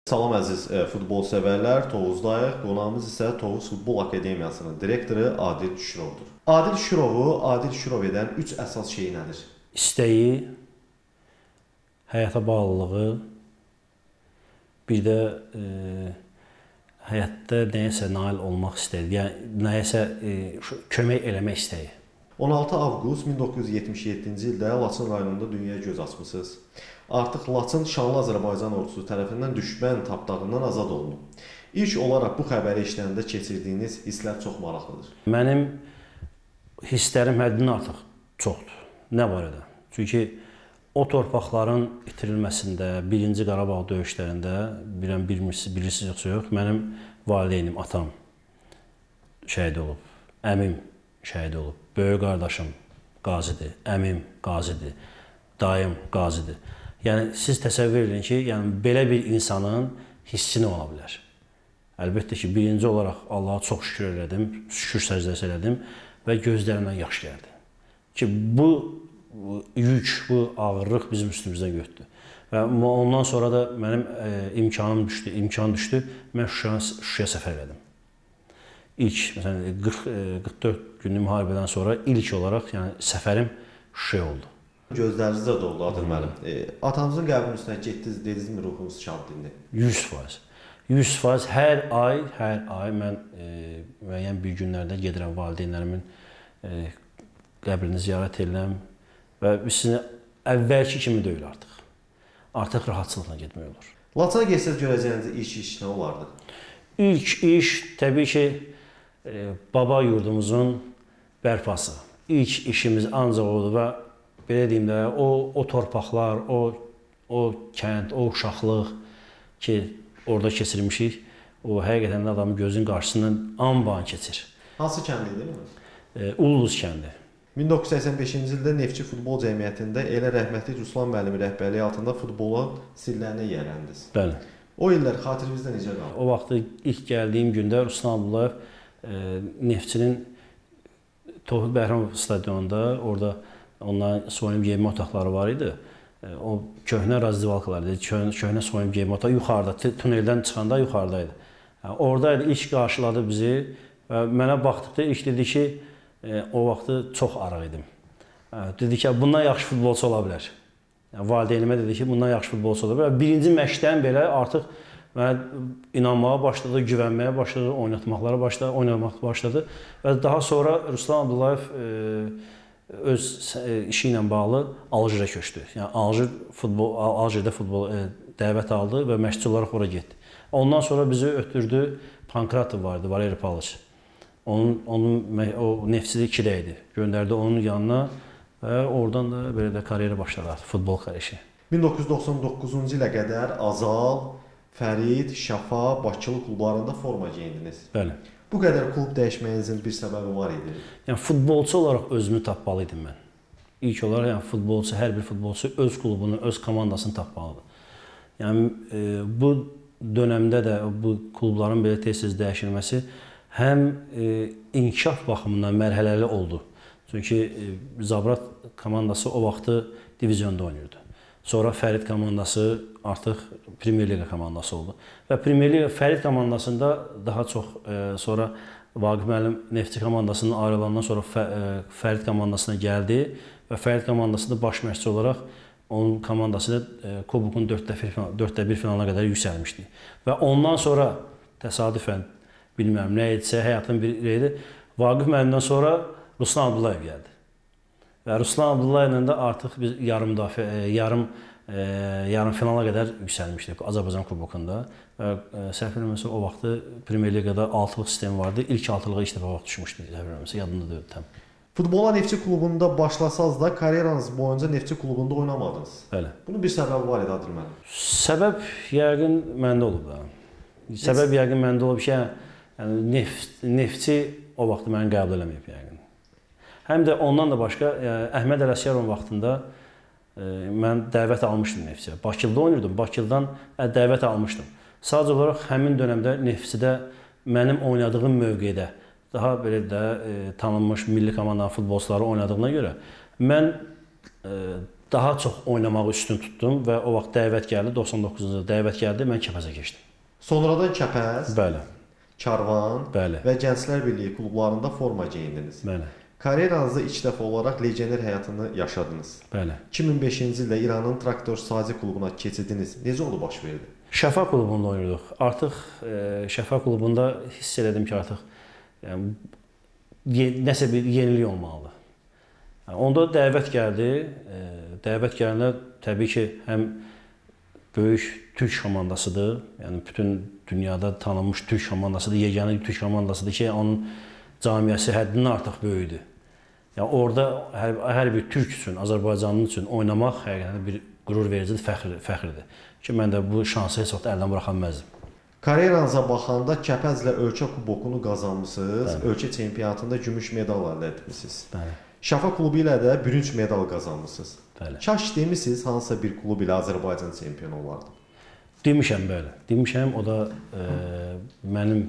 Salam əziz futbol sevərlər, Tovuzdayıq. Qonağımız isə Tovuz Futbol Akademiyasının direktoru Adil Şürovdur. Adil Şürov edən 3 əsas şey nədir? İstəyi, həyata bağlılığı, bir də həyatda nəyəsə nail olmaq istəyi, yəni nəyəsə kömək eləmək istəyi. 16 avqust 1977-ci ildə Laçın rayonunda dünyaya göz açmısınız. Artıq Laçın şanlı Azərbaycan ordusu tərəfindən düşmən tapdağından azad olunub. İlk olaraq bu xəbəri eşidəndə keçirdiyiniz hisslər çox maraqlıdır. Mənim hisslərim həddindən artıq çoxdur. Nə barədə? Çünki o torpaqların itirilməsində, 1-ci Qarabağ döyüşlərində, bilirsiniz yoxsa yox, mənim valideynim, atam şəhid olub, əmim şəhid olub, böyük qardaşım qazidir, əmim qazidir, dayım qazidir. Yəni, siz təsəvvür edin ki, yəni, belə bir insanın hissi nə ola bilər? Əlbəttə ki, birinci olaraq Allaha çox şükür elədim, şükür səcdəsi elədim və gözlərimdən yaş gəldi. Ki, bu yük, bu ağırlıq bizim üstümüzdən götürdü. Və ondan sonra da mənim imkan düşdü, mən Şuşaya səfər elədim. İlk, məsələn, 44 günlük müharibədən sonra ilk olaraq yəni, səfərim Şuşaya oldu. Gözlərinizdə doldu Adil müəllim. Atanızın qəbrinin üstünə getdiniz, dedinizmi ruhunuz şaddır? 100%. 100% hər ay mən müəyyən bir günlərdə gedirəm valideynlərimin qəbrini ziyarət edirəm və sizin əvvəlki kimi deyil artıq. Artıq rahatçılıqla getmək olur. Laçına getsəz görəcəyiniz ilk iş nə olardı? İlk iş təbii ki, baba yurdumuzun bərpası. İlk işimiz ancaq oldu və belə deyim də, o torpaqlar, o kənd, o uşaqlıq ki, orada keçirmişik, o həqiqətən də adamın gözünün qarşısından anban keçir. Hansı kənd idi? Uluduz kəndi. 1985-ci ildə Neftçi Futbol Cəmiyyətində elə rəhmətli Ruslan müəllimi rəhbərliyi altında futbolun sirlərinə yiyələndiniz. Bəli. O illər xatirinizdə necə qaldı? O vaxtı ilk gəldiyim gündə Ruslan Abdullayev Neftçinin Tofiq Bəhramov stadionunda, orada onların soyunma geyinmə otaqları var idi. O köhnə razdivalkalar idi, köhnə soyunma geyinmə otağı yuxarıda, tuneldən çıxanda yuxarıdaydı. Oradaydı, ilk qarşıladı bizi və mənə baxdıqda ilk dedi ki, o vaxtı çox arıq idim. Dedi ki, bundan yaxşı futbolçu ola bilər. Valideynimə dedi ki, bundan yaxşı futbolçu ola bilər. Birinci məşqdən belə artıq mənə inanmağa başladı, güvənməyə başladı, oynamaq başladı və daha sonra Ruslan Abdullayev öz işi ilə bağlı Aljirə köçdü. Yəni Aljirdə futbol dəvət aldı və məşqçi olaraq ora getdi. Ondan sonra bizi ötürdü, Pankratov vardı, Valeri Pavloviç. O Neftçidə 2-də idi. Göndərdi onun yanına və oradan da belə də karyera başladı, futbol kariyeri. 1999-cu ilə qədər Azal, Fərid, Şafa, Bakılı klublarında forma geyindiniz. Bəli. Bu qədər klub dəyişməyinizin bir səbəbi var idi? Yəni, futbolçu olaraq özümü tapmalı idim mən. İlk olaraq yəni, futbolçu, hər bir futbolçu öz klubunu, öz komandasını tapmalıdır. Yəni, bu dönəmdə də bu klubların belə tez-tez dəyişilməsi həm inkişaf baxımından mərhələli oldu. Çünki Zabrat komandası o vaxtı diviziyonda oynayırdı. Sonra Fərid komandası artıq Premyer Liqa komandası oldu. Və Premyer Liqa Fərid komandasında daha çox sonra Vaqif müəllim Neftçi komandasının ayrılandan sonra Fərid komandasına gəldi və Fərid komandasında baş məşqçi olaraq onun komandasını Kubokun 4-1 finalına qədər yüksəlmişdi. Və ondan sonra təsadüfən, bilmirəm nə edirsə, həyatın bir idi, Vaqif müəllimdən sonra Ruslan Abdullayev gəldi. Və Ruslan Abdullayevlə də artıq biz yarım finala qədər yüksəlmişdik Azərbaycan Kubokunda. Və səhv eləmirəmsə o vaxtı Premyer Liqada 6-lıq sistem vardı. İlk 6-lığa ilk dəfə vaxt düşmüşdü, səhv eləmirəmsə, yadımda deyil tam. Futbola Neftçi klubunda başlasaz da karyeranız boyunca Neftçi klubunda oynamadınız. Bəli. Bunun bir səbəbi var idi Adil müəllim. Səbəb yəqin məndə olub da. Səbəb yəqin məndə olub ki, yəni Neftçi o vaxtı məni qəbul eləməyib yəqin. Həm də ondan da başqa, Əhməd Ələsgərovun vaxtında mən dəvət almışdım Neftçiyə. Bakıda oynuyordum, Bakıdan dəvət almışdım. Sadəcə olaraq həmin dönəmdə Neftçidə mənim oynadığım mövqedə daha belə də tanınmış milli komandanın futbolçuları oynadığına görə mən daha çox oynamağı üstün tutdum və o vaxt dəvət gəldi, 99-cu ildə dəvət gəldi, mən Kəpəzə keçdim. Sonradan Kəpəz, Bəli, Karvan bəli, və Gənclər Birliyi klublarında forma geyindiniz. bəli, Karyeranızda ilk dəfə olaraq legioner həyatını yaşadınız. bəli. 2005-ci ildə İranın Traktor Sazi klubuna keçirdiniz. Necə oldu baş verdi? Şəfa klubunda oynuyorduk. Artıq Şəfa klubunda hiss elədim ki, artıq yəni, nəsə bir yenilik olmalıdır. Yəni, onda dəvət gəldi. Dəvət gələndə təbii ki, həm böyük Türk komandasıdır. Yəni bütün dünyada tanınmış Türk komandasıdır. Yeganə Türk komandasıdır ki, onun camiəsi həddindən artıq böyükdür. Yəni orada hər bir Türk üçün, Azərbaycanlı üçün oynamaq həqiqətən bir qürur vericidir, fəxrdir. Ki mən də bu şansı heç vaxt əldən buraxa bilməzdim. Karyeranıza baxanda Kəpəzlə ölkə kubokunu qazanmısınız, ölkə çempionatında gümüş medal əldə etmisiniz. Bəli. Şəfa klubu ilə də bürünc medal qazanmısınız. Bəli. Kaş demisiniz hansısa bir klub ilə Azərbaycan çempionu olardı. Demişəm, bəli. Demişəm, o da mənim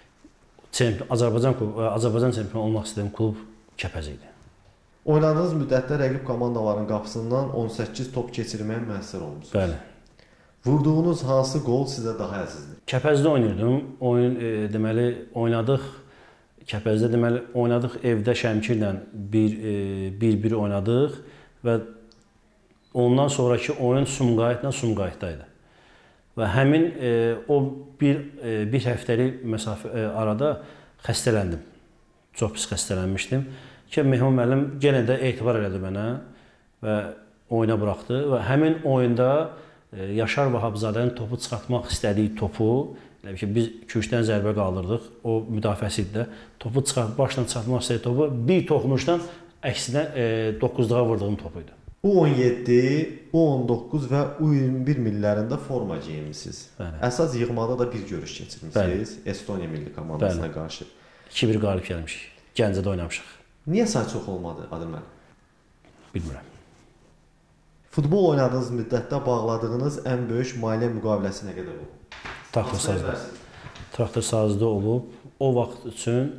Azərbaycan çempionu olmaq istədiyim klub Kəpəz idi. Oynadığınız müddətdə rəqib komandaların qapısından 18 top keçirməyə müəssər olmusunuz. Bəli. Vurduğunuz hansı qol sizə daha əzizdir? Kəpəzdə oynayırdım. Deməli oynadıq. Kəpəzdə deməli oynadıq evdə Şəmkirlə 1-1 oynadıq və ondan sonraki oyun Sumqayıtla Sumqayıtda idi. Və həmin o bir həftəlik məsafə arada xəstələndim. Çox pis xəstələnmişdim. Ki Mehman müəllim yenə də etibar elədi mənə və oyuna buraxdı və həmin oyunda Yaşar Vahabzadənin topu çıxartmaq istədiyi topu, yəni ki biz köşkdən zərbə qaldırdıq, o müdafiəsi idi də, topu başla çıxartmaq istədiyi topu bir toxunuşla əksinə 9-luğa vurduğum topu idi. U17, U19 və U21 millilərində forma geyinmisiniz. Əsas yığmada da bir görüş keçirmisiniz Estoniya milli komandasına qarşı. 2-1 qalib gəlmişik. Gəncədə oynamışıq. Niyə say çox olmadı Adil müəllim? Bilmirəm. Futbol oynadığınız müddətdə bağladığınız ən böyük maliyyə müqaviləsi nə qədər olub? Traktor sazda olub. O vaxt üçün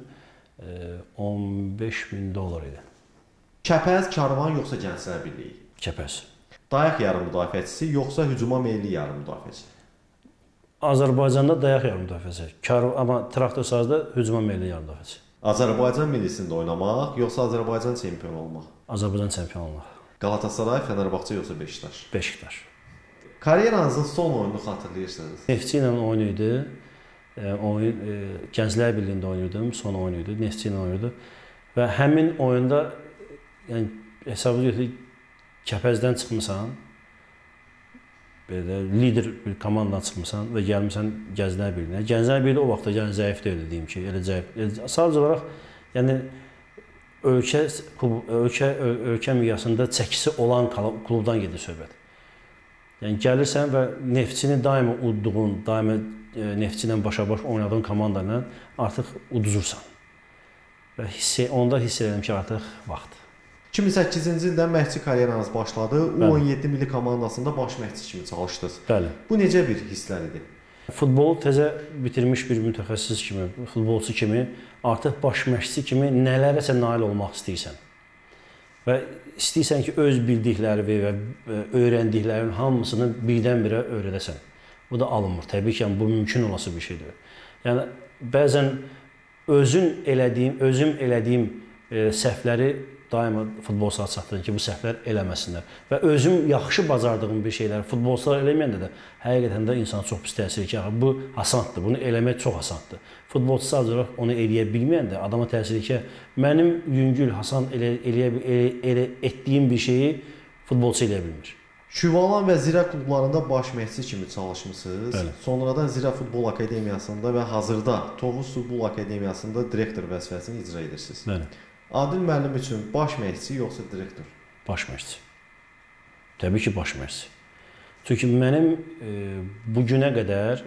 $15.000 idi. Kəpəz, Karvan yoxsa Gənclər Birliyi? Kəpəz. Dayaq yarım müdafiəçisi yoxsa hücuma meyilli yarım müdafiəçi? Azərbaycanda dayaq yarım müdafiəçisi. Amma traktor sazda hücuma meyilli yarım müdafiəçisi. Azərbaycan millisində oynamaq yoxsa Azərbaycan çempionu olmaq? Azərbaycan çempionu olmaq. Qalatasaray, Fenerbahçe yoxsa Beşiktaş? Beşiktaş. Karyeranızın son oyununu xatırlayırsınız? Neftçi ilə oyun idi. Gənclər Birliyində oynayırdım, son oyun idi. Neftçi ilə oynayırdı. Və həmin oyunda yəni hesabı götürək Kəpəzdən çıxmısan, belə lider bir komandadan çıxmısan və gəlmisən Gənclər Birliyinə. Gənclər Birliyi o vaxtda yəni zəif deyildi deyim ki, elə zəif. Sadəcə olaraq yəni ölkə miqyasında çəkisi olan klubdan gedir söhbət. Yəni gəlirsən və Neftçini daima udduğun, daima Neftçi ilə başa-baş oynadığın komanda ilə artıq uduzursan. Və onda hiss edirəm ki, artıq vaxtdır. 2008-ci ildə məşqçi karyeranız başladı. U17 milli komandasında baş məşqçi kimi çalışdınız. Bəli. Bu necə bir hisslər idi? Futbolu təzə bitirmiş bir mütəxəssis kimi, futbolçu kimi, artıq baş məşqçi kimi nələrəsə nail olmaq istəyirsən. Və istəyirsən ki, öz bildikləri və öyrəndiklərinin hamısını birdən-birə öyrədəsən. Bu da alınmır. Təbii ki, bu mümkün olası bir şeydir. Yəni bəzən özüm elədiyim səhvləri daima futbolçulara çatdırın ki, bu səhvlər eləməsinlər. Və özüm yaxşı bacardığım bir şeyləri futbolçular eləməyəndə də həqiqətən də insana çox pis təsir edir ki, bu asandır, bunu eləmək çox asandır. Futbolçu sadəcə olaraq onu eləyə bilməyəndə adama təsir edir ki, mənim yüngül, asan etdiyim bir şeyi futbolçu eləyə bilmir. Şüvalan və Zirə klublarında baş məşqçi kimi çalışmısınız. Bəli. Sonradan Zirə Futbol Akademiyasında və hazırda Tovuz Futbol Akademiyasında direktor vəzifəsini icra edirsiniz. Bəli. Adil müəllim üçün baş məşqçi yoxsa direktor? Baş məşqçi. Təbii ki, baş məşqçi. Çünki mənim bu günə qədər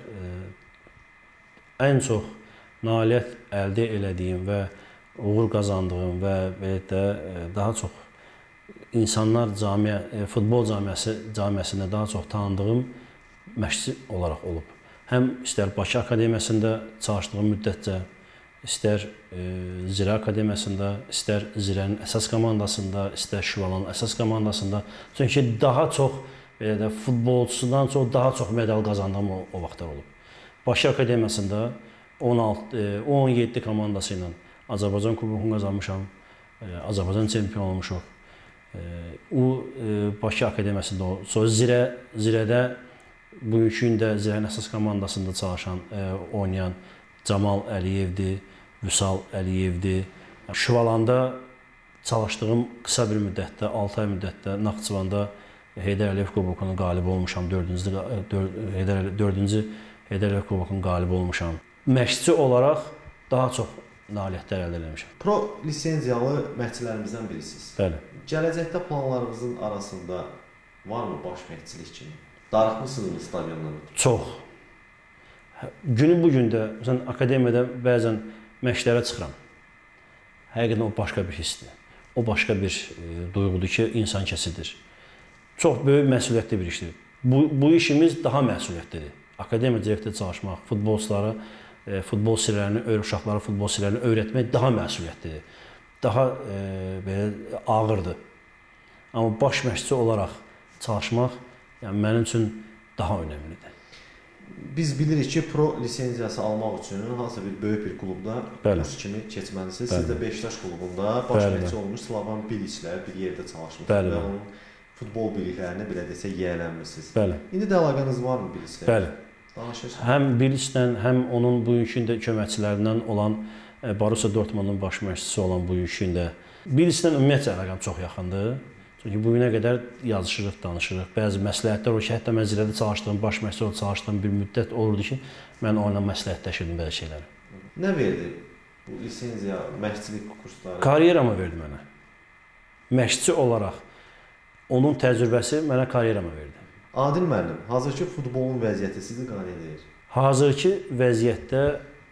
ən çox nailiyyət əldə elədiyim və uğur qazandığım və belə də daha çox insanlar futbol camiəsində daha çox tanındığım məşqçi olaraq olub. Həm istər Bakı Akademiyasında çalışdığım müddətcə, istər Zirə Akademiyasında, istər Zirənin əsas komandasında, istər Şüvalanın əsas komandasında. Çünki daha çox belə də futbolçudan çox daha çox medal qazandığım o vaxtlar olub. Bakı Akademiyasında 17 komandası ilə Azərbaycan kubokunu qazanmışam, Azərbaycan çempion olmuşuq. Bakı Akademiyasında o. Sonra Zirədə bugünkü gündə Zirənin əsas komandasında çalışan, oynayan Camal Əliyevdir, Vüsal Əliyevdir. Şüvalanda çalışdığım qısa bir müddətdə, 6 ay müddətdə Naxçıvanda Heydər Əliyev kubokunun qalibi olmuşam, 4-cü Heydər Əliyev kubokunun qalibi olmuşam. Məşqçi olaraq daha çox nailiyyətlər əldə etmişəm. Pro lisenziyalı məşqçilərimizdən birisiniz. Bəli. Gələcəkdə planlarınızın arasında varmı baş məşqçilik kimi? Darıxmısınız stadiondan? Çox. Günü bu gündə, məsələn, akademiyada bəzən məşqlərə çıxıram. Həqiqətən o başqa bir hissdir. O başqa bir duyğudur ki, insan kəsidir. Çox böyük məsuliyyətli bir işdir. Bu işimiz daha məsuliyyətlidir. Akademiya direktdə çalışmaq, futbolçulara, futbol sirlərini, uşaqlara futbol sirlərini öyrətmək daha məsuliyyətlidir. Daha belə ağırdır. Amma baş məşqçi olaraq çalışmaq yəni mənim üçün daha önəmlidir. Biz bilirik ki, pro lisenziyası almaq üçün hansısa bir böyük bir klubda kurs kimi keçməlisiniz. Siz də Beşiktaş klubunda baş məşqçi olmuş Slavan Biliclə bir yerdə çalışmışsınız və onun futbol biliklərini belə desək yiyələnmişsiniz. İndi də əlaqənız varmı Biliclə? Bəli. Danışırsınız. Həm Biliclə, həm onun bugünkü də köməkçilərindən olan Borussia Dortmundun baş məşqçisi olan bugünkü də Biliclə ümumiyyətlə əlaqəm çox yaxındır. Çünki bugünə qədər yazışırıq, danışırıq. Bəzi məsləhətlər olur ki, hətta mən Zirədə çalışdığım, baş məşqçi olub çalışdığım bir müddət olurdu ki, mən onunla məsləhətləşirdim belə şeyləri. Nə verdi bu lisenziya, məşqçilik kursları? Karyeramı verdi mənə. Məşqçi olaraq onun təcrübəsi mənə karyeramı verdi. Adil müəllim, hazırki futbolun vəziyyəti sizi qane edir? Hazırki vəziyyətdə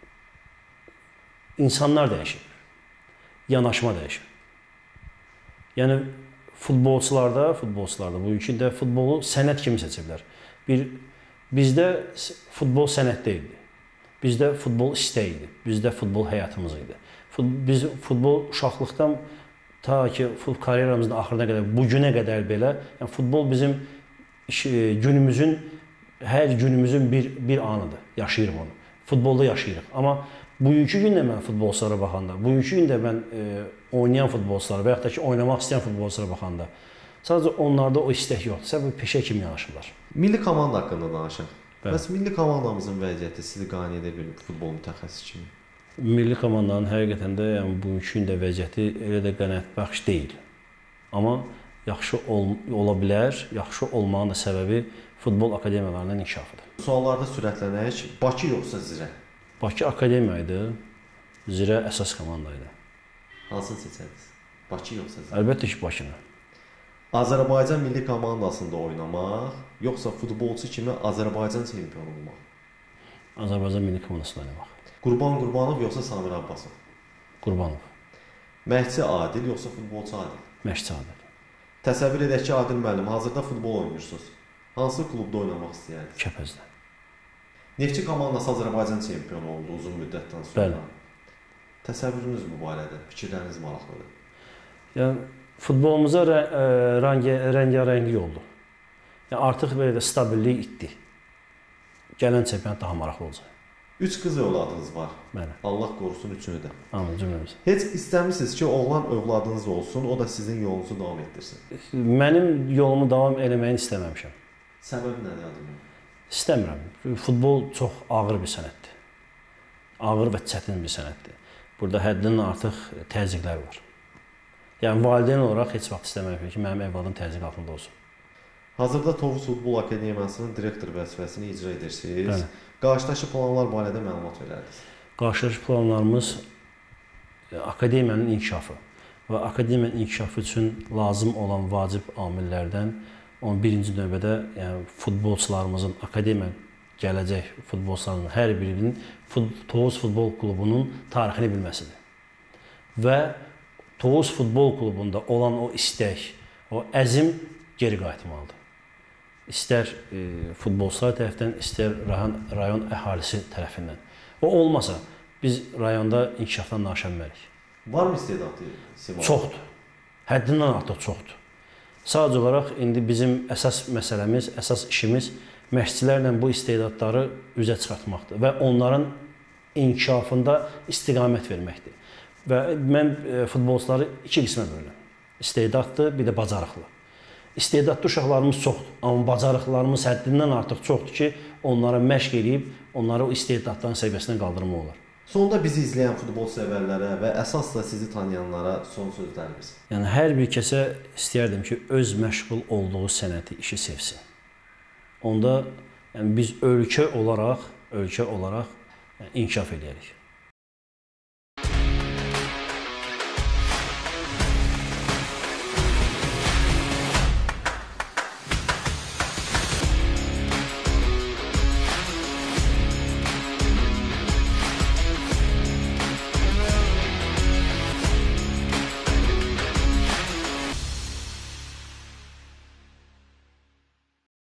insanlar dəyişir, yanaşma dəyişir. Yəni, futbolçularda bugünkü də futbolu sənət kimi seçiblər. Bizdə futbol sənət deyildi. Bizdə futbol istək idi. Bizdə futbol həyatımız idi. Biz futbol uşaqlıqdan ta ki karyeramızın axırına qədər, bu günə qədər belə, yəni futbol bizim günümüzün, hər günümüzün bir anıdır. Yaşayırıq onu. Futbolda yaşayırıq. Amma bugünkü gündə mən futbolçulara baxanda, bugünkü gündə mən oynayan futbolçulara və yaxud da ki, oynamaq istəyən futbolçulara baxanda, sadəcə onlarda o istək yoxdur. Səbəb peşə kimi yanaşırlar. Milli komanda haqqında danışaq. Bəs milli komandamızın vəziyyəti sizi qane edir bir futbol mütəxəssisi kimi? Milli komandanın həqiqətən də yəni, bugünkü gündə vəziyyəti elə də qənaətbəxş deyil. Amma yaxşı ola bilər, yaxşı olmağın da səbəbi futbol akademiyalarının inkişafıdır. Suallarda sürətlənək, Bakı yoxsa Zirə? Bakı akademiya idi, Zirə əsas komanda idi. Hansını seçərdiniz? Bakı yoxsa Zirə? Əlbəttə ki, Bakını. Azərbaycan milli komandasında oynamaq, yoxsa futbolçu kimi Azərbaycan çempionu olmaq? Azərbaycan milli komandasında oynamaq. Qurban Qurbanov yoxsa Samir Abbasov? Qurbanov. Məşqçi Adil yoxsa futbolçu Adil? Məşqçi Adil. Təsəvvür edək ki, Adil müəllim, hazırda futbol oynayırsınız. Hansı klubda oynamaq istəyərdiniz? Kəpəzdə. Neftçi komandası Azərbaycan çempionu oldu uzun müddətdən sonra. Bəli. Təsəvvürünüz bu barədə, fikirləriniz maraqlıdır. Yəni, futbolumuza rəngarənglik oldu. Yəni, artıq belə də stabillik itdi. Gələn çempionat daha maraqlı olacaq. 3 qız övladınız var. Bəli. Allah qorusun üçünü də. Amin, cümləmiz. Heç istəmirsiniz ki, oğlan övladınız olsun, o da sizin yolunuzu davam etdirsin? Mənim yolumu davam eləməyini istəməmişəm. Səbəb nədir adımın? İstəmirəm. Futbol çox ağır bir sənətdir. Ağır və çətin bir sənətdir. Burada həddindən artıq təzyiqlər var. Yəni, valideyn olaraq heç vaxt istəmirəm ki, mənim övladım təzyiq altında olsun. Hazırda Tovuz Futbol Akademiyasının direktor vəzifəsini icra edirsiniz. Bəli. Qarşıdakı planlar barədə məlumat verərdiniz. Qarşıdakı planlarımız akademiyanın inkişafı və akademiyanın inkişafı üçün lazım olan vacib amillərdən birinci növbədə yəni, futbolçularımızın, akademiya gələcək futbolçularımızın hər birinin Tovuz Futbol Klubunun tarixini bilməsidir. Və Tovuz Futbol Klubunda olan o istək, o əzm geri qayıtmalıdır. İstər futbolçular tərəfindən, istər rayon əhalisi tərəfindən. O olmasa, biz rayonda inkişafdan naşənmərik. Varmı istedadlı Simal? Çoxdur. Həddindən artıq çoxdur. Sadəcə olaraq indi bizim əsas məsələmiz, əsas işimiz məşqçilərlə bu istedadları üzə çıxartmaqdır və onların inkişafında istiqamət verməkdir. Və mən futbolçuları iki qismə bölürəm. İstedadlı, bir də bacarıqlı. İstedadlı uşaqlarımız çoxdur, amma bacarıqlarımız həddindən artıq çoxdur ki, onlara məşq edib, onları o istedadların səviyyəsinə qaldırmaq olar. Sonda bizi izləyən futbol sevərlərə və əsasla sizi tanıyanlara son sözləriniz. Yəni hər bir kəsə istəyərdim ki, öz məşğul olduğu sənəti, işi sevsin. Onda yəni, biz ölkə olaraq inkişaf edərik.